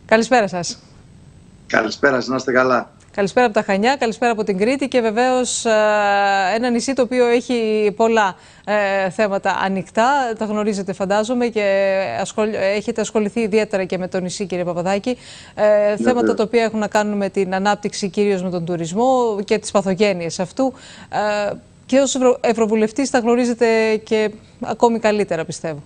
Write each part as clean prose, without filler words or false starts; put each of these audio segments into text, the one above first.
Καλησπέρα σας. Καλησπέρα, να είστε καλά. Καλησπέρα από τα Χανιά, καλησπέρα από την Κρήτη και βεβαίως ένα νησί το οποίο έχει πολλά θέματα ανοιχτά. Τα γνωρίζετε φαντάζομαι και έχετε ασχοληθεί ιδιαίτερα και με το νησί, κύριε Παπαδάκη. Θέματα τα οποία έχουν να κάνουν με την ανάπτυξη, κυρίως με τον τουρισμό και τις παθογένειες αυτού. Και ως Ευρωβουλευτής τα γνωρίζετε και ακόμη καλύτερα, πιστεύω.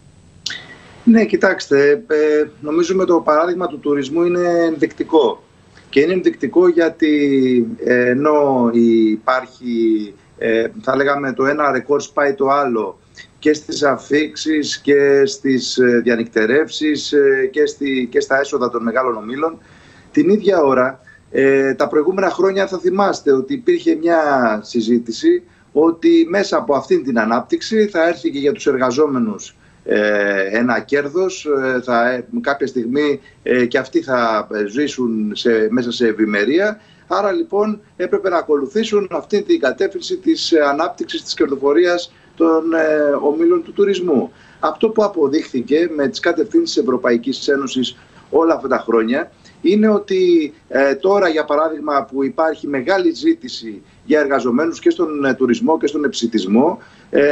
Ναι, κοιτάξτε, νομίζουμε το παράδειγμα του τουρισμού είναι ενδεικτικό. Και είναι ενδεικτικό γιατί ενώ υπάρχει, θα λέγαμε, το ένα ρεκόρ σπάει το άλλο και στις αφίξεις και στις διανυκτερεύσεις και στα έσοδα των μεγάλων ομίλων, την ίδια ώρα τα προηγούμενα χρόνια θα θυμάστε ότι υπήρχε μια συζήτηση ότι μέσα από αυτήν την ανάπτυξη θα έρθει και για τους εργαζόμενους ένα κέρδος, κάποια στιγμή και αυτοί θα ζήσουν μέσα σε ευημερία. Άρα λοιπόν έπρεπε να ακολουθήσουν αυτή την κατεύθυνση της ανάπτυξης της κερδοφορίας των ομίλων του τουρισμού. Αυτό που αποδείχθηκε με τις κατευθύνσεις της Ευρωπαϊκής Ένωσης όλα αυτά τα χρόνια είναι ότι τώρα, για παράδειγμα, που υπάρχει μεγάλη ζήτηση για εργαζομένους και στον τουρισμό και στον επισιτισμό,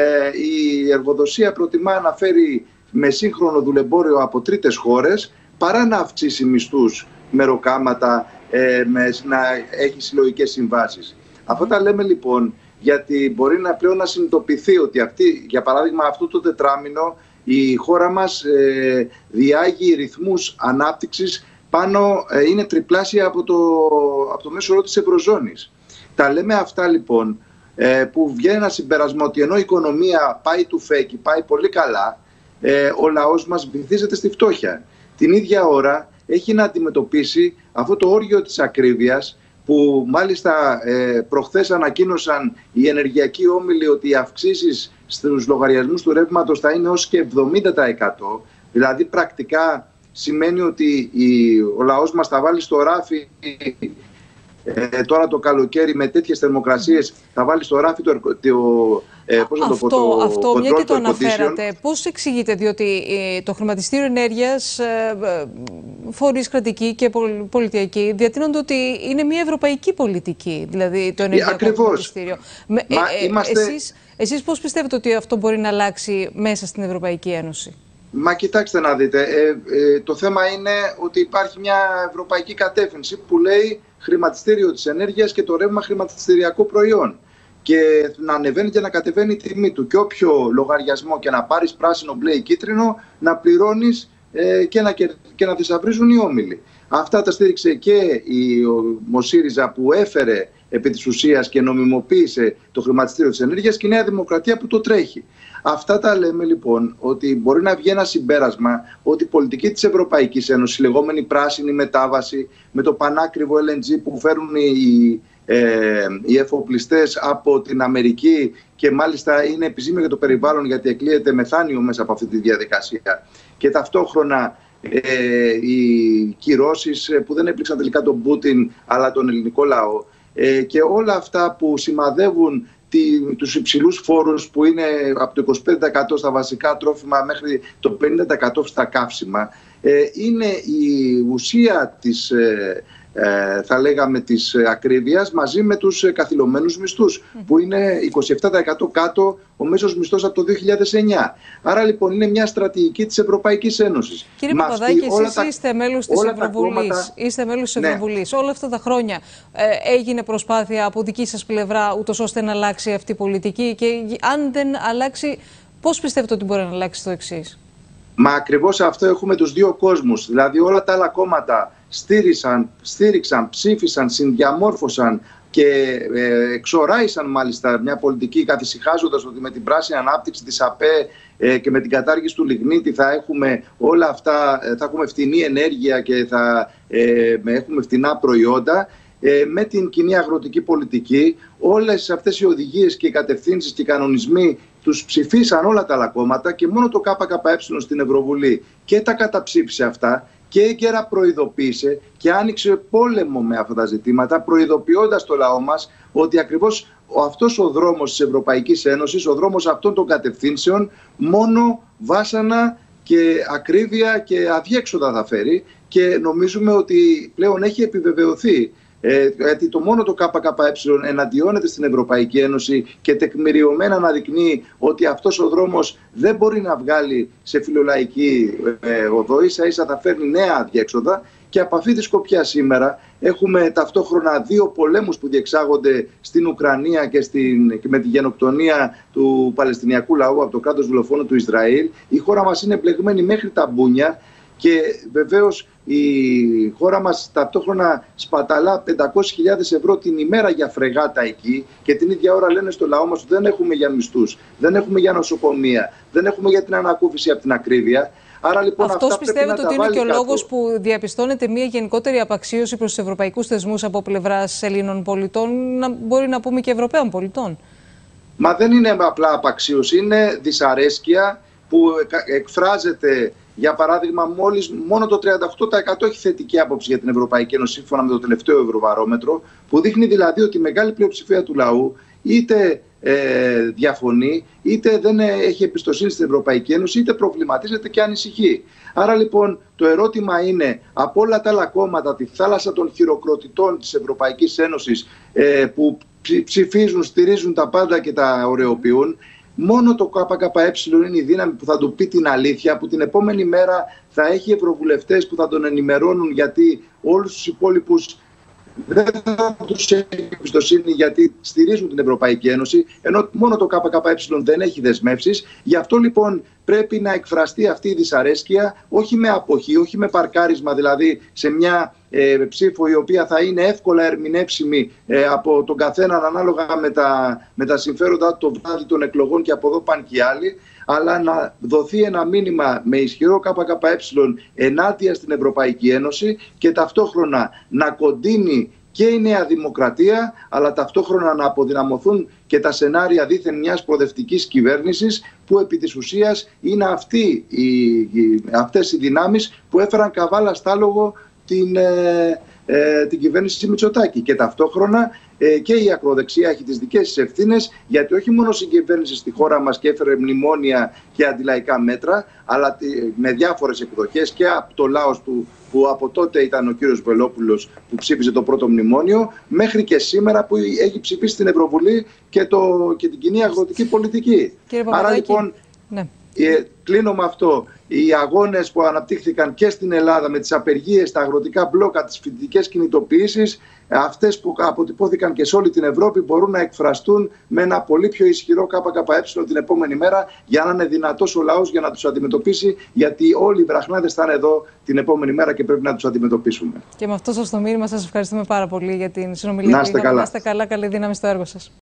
η εργοδοσία προτιμά να φέρει με σύγχρονο δουλεμπόριο από τρίτες χώρες παρά να αυξήσει μισθούς, μεροκάματα, να έχει συλλογικές συμβάσεις. Αυτά τα λέμε λοιπόν γιατί μπορεί πλέον να συνειδητοποιηθεί ότι για παράδειγμα αυτό το τετράμινο η χώρα μας διάγει ρυθμούς ανάπτυξης είναι τριπλάσια από το μέσο όρο της Ευρωζώνης. Τα λέμε αυτά λοιπόν που βγαίνει ένα συμπέρασμα ότι ενώ η οικονομία πάει του φέκι, πάει πολύ καλά, ο λαός μας βυθίζεται στη φτώχεια. Την ίδια ώρα έχει να αντιμετωπίσει αυτό το όργιο της ακρίβειας που μάλιστα προχθές ανακοίνωσαν οι ενεργειακοί όμιλοι ότι οι αυξήσεις στους λογαριασμούς του ρεύματος θα είναι ως και 70%. Δηλαδή πρακτικά σημαίνει ότι ο λαός μας θα βάλει στο ράφι τώρα το καλοκαίρι με τέτοιες θερμοκρασίες, θα βάλει στο ράφι αυτό, μια και το αναφέρατε. Πώς εξηγείτε, διότι το χρηματιστήριο ενέργειας, φορείς κρατικοί και πολιτιακοί, διατείνονται ότι είναι μια ευρωπαϊκή πολιτική, δηλαδή το ενεργειακό χρηματιστήριο. Εσείς πώς πιστεύετε ότι αυτό μπορεί να αλλάξει μέσα στην Ευρωπαϊκή Ένωση? Μα κοιτάξτε να δείτε, το θέμα είναι ότι υπάρχει μια ευρωπαϊκή κατεύθυνση που λέει χρηματιστήριο της ενέργειας και το ρεύμα χρηματιστηριακό προϊόν. Και να ανεβαίνει και να κατεβαίνει η τιμή του. Και όποιο λογαριασμό και να πάρεις πράσινο, μπλε ή κίτρινο, να πληρώνεις και να θησαυρίζουν οι όμιλοι. Αυτά τα στήριξε και ο ΣΥΡΙΖΑ που έφερε επί της ουσίας και νομιμοποίησε το χρηματιστήριο της ενέργειας και η Νέα Δημοκρατία που το τρέχει. Αυτά τα λέμε λοιπόν ότι μπορεί να βγει ένα συμπέρασμα ότι η πολιτική της Ευρωπαϊκής Ένωσης, η λεγόμενη πράσινη μετάβαση με το πανάκριβο LNG που φέρουν οι εφοπλιστές από την Αμερική και μάλιστα είναι επιζήμιο για το περιβάλλον γιατί εκλείεται μεθάνιο μέσα από αυτή τη διαδικασία, και ταυτόχρονα οι κυρώσεις που δεν έπληξαν τελικά τον Πούτιν αλλά τον ελληνικό λαό, και όλα αυτά που σημαδεύουν τους υψηλούς φόρους που είναι από το 25% στα βασικά τρόφιμα μέχρι το 50% στα καύσιμα, είναι η ουσία της θα λέγαμε της ακρίβειας μαζί με τους καθυλωμένους μισθούς που είναι 27% κάτω ο μέσος μισθός από το 2009. Άρα λοιπόν είναι μια στρατηγική της Ευρωπαϊκής Ένωσης. Κύριε Παπαδάκη, εσείς είστε μέλος της Ευρωβουλής. Είστε μέλος της Ευρωβουλής. Όλα αυτά τα χρόνια έγινε προσπάθεια από δική σας πλευρά ούτως ώστε να αλλάξει αυτή η πολιτική, και αν δεν αλλάξει, πώς πιστεύετε ότι μπορεί να αλλάξει το εξής? Μα ακριβώς αυτό έχουμε τους δύο κόσμους. Δηλαδή όλα τα άλλα κόμματα στήριξαν, ψήφισαν, συνδιαμόρφωσαν και εξοράισαν μάλιστα μια πολιτική καθησυχάζοντας ότι με την πράσινη ανάπτυξη της ΑΠΕ και με την κατάργηση του λιγνίτη θα έχουμε όλα αυτά, θα έχουμε φτηνή ενέργεια και θα έχουμε φτηνά προϊόντα. Με την κοινή αγροτική πολιτική όλες αυτές οι οδηγίες και οι κατευθύνσεις και οι κανονισμοί τους ψηφίσαν όλα τα άλλα κόμματα και μόνο το ΚΚΕ στην Ευρωβουλή και τα καταψήφισε αυτά και έγκαιρα προειδοποίησε και άνοιξε πόλεμο με αυτά τα ζητήματα, προειδοποιώντας το λαό μας ότι ακριβώς αυτός ο δρόμος της Ευρωπαϊκής Ένωσης, ο δρόμος αυτών των κατευθύνσεων, μόνο βάσανα και ακρίβεια και αδιέξοδα θα φέρει, και νομίζουμε ότι πλέον έχει επιβεβαιωθεί. Γιατί το μόνο το ΚΚΕ εναντιώνεται στην Ευρωπαϊκή Ένωση και τεκμηριωμένα αναδεικνύει ότι αυτός ο δρόμος δεν μπορεί να βγάλει σε φιλολαϊκή οδό, ίσα-ίσα θα φέρνει νέα αδιέξοδα. Και από αυτή τη σκοπιά σήμερα έχουμε ταυτόχρονα δύο πολέμους που διεξάγονται στην Ουκρανία και με τη γενοκτονία του Παλαιστινιακού λαού από το κράτος δολοφόνο του Ισραήλ. Η χώρα μας είναι μπλεγμένη μέχρι τα μπούνια. Και βεβαίως η χώρα μας ταυτόχρονα σπαταλά 500.000 ευρώ την ημέρα για φρεγάτα εκεί, και την ίδια ώρα λένε στο λαό μας ότι δεν έχουμε για μισθούς, δεν έχουμε για νοσοκομεία, δεν έχουμε για την ανακούφιση από την ακρίβεια. Άρα, λοιπόν, αυτός πιστεύετε ότι είναι και ο λόγος που διαπιστώνεται μια γενικότερη απαξίωση προς τους ευρωπαϊκούς θεσμούς από πλευράς Ελλήνων πολιτών, μπορεί να πούμε και Ευρωπαίων πολιτών? Μα δεν είναι απλά απαξίωση, είναι δυσαρέσκεια που εκφράζεται. Για παράδειγμα, μόνο το 38% έχει θετική άποψη για την Ευρωπαϊκή Ένωση, σύμφωνα με το τελευταίο Ευρωβαρόμετρο, που δείχνει δηλαδή ότι η μεγάλη πλειοψηφία του λαού είτε διαφωνεί, είτε δεν έχει εμπιστοσύνη στην Ευρωπαϊκή Ένωση, είτε προβληματίζεται και ανησυχεί. Άρα λοιπόν το ερώτημα είναι, από όλα τα άλλα κόμματα, τη θάλασσα των χειροκροτητών της Ευρωπαϊκής Ένωσης, που ψηφίζουν, στηρίζουν τα πάντα και τα ωρεοποιούν, μόνο το ΚΚΕ είναι η δύναμη που θα του πει την αλήθεια, που την επόμενη μέρα θα έχει ευρωβουλευτές που θα τον ενημερώνουν, γιατί όλους τους υπόλοιπους δεν θα τους έχει εμπιστοσύνη, γιατί στηρίζουν την Ευρωπαϊκή Ένωση, ενώ μόνο το ΚΚΕ δεν έχει δεσμεύσεις. Γι' αυτό λοιπόν πρέπει να εκφραστεί αυτή η δυσαρέσκεια, όχι με αποχή, όχι με παρκάρισμα, δηλαδή σε μια ψήφο η οποία θα είναι εύκολα ερμηνεύσιμη από τον καθέναν ανάλογα με τα συμφέροντα το βράδυ των εκλογών και από εδώ πάνε και οι άλλοι, αλλά να δοθεί ένα μήνυμα με ισχυρό ΚΚΕ ενάντια στην Ευρωπαϊκή Ένωση, και ταυτόχρονα να κοντίνει και η Νέα Δημοκρατία, αλλά ταυτόχρονα να αποδυναμωθούν και τα σενάρια δήθεν μιας προοδευτικής κυβέρνησης, που επί της ουσίας είναι αυτές οι δυνάμεις που έφεραν καβάλα στάλογο την κυβέρνηση Μητσοτάκη. Και ταυτόχρονα και η ακροδεξιά έχει τις δικές της ευθύνες, γιατί όχι μόνο συγκυβέρνησε στη χώρα μας και έφερε μνημόνια και αντιλαϊκά μέτρα, αλλά με διάφορες εκδοχές, και από το Λάος που από τότε ήταν ο κύριος Βελόπουλος που ψήφισε το πρώτο μνημόνιο, μέχρι και σήμερα που έχει ψηφίσει στην Ευρωβουλή και την κοινή αγροτική πολιτική. Άρα λοιπόν, ναι. Κλείνω με αυτό. Οι αγώνες που αναπτύχθηκαν και στην Ελλάδα με τις απεργίες, τα αγροτικά μπλόκα, τις φοιτητικές κινητοποιήσεις, αυτές που αποτυπώθηκαν και σε όλη την Ευρώπη, μπορούν να εκφραστούν με ένα πολύ πιο ισχυρό ΚΚΕ την επόμενη μέρα, για να είναι δυνατός ο λαός για να τους αντιμετωπίσει, γιατί όλοι οι βραχνάδες θα είναι εδώ την επόμενη μέρα και πρέπει να τους αντιμετωπίσουμε. Και με αυτό σας το μήνυμα σας ευχαριστούμε πάρα πολύ για την συνομιλία. Να είστε καλά. Καλή δύναμη στο έργο σας.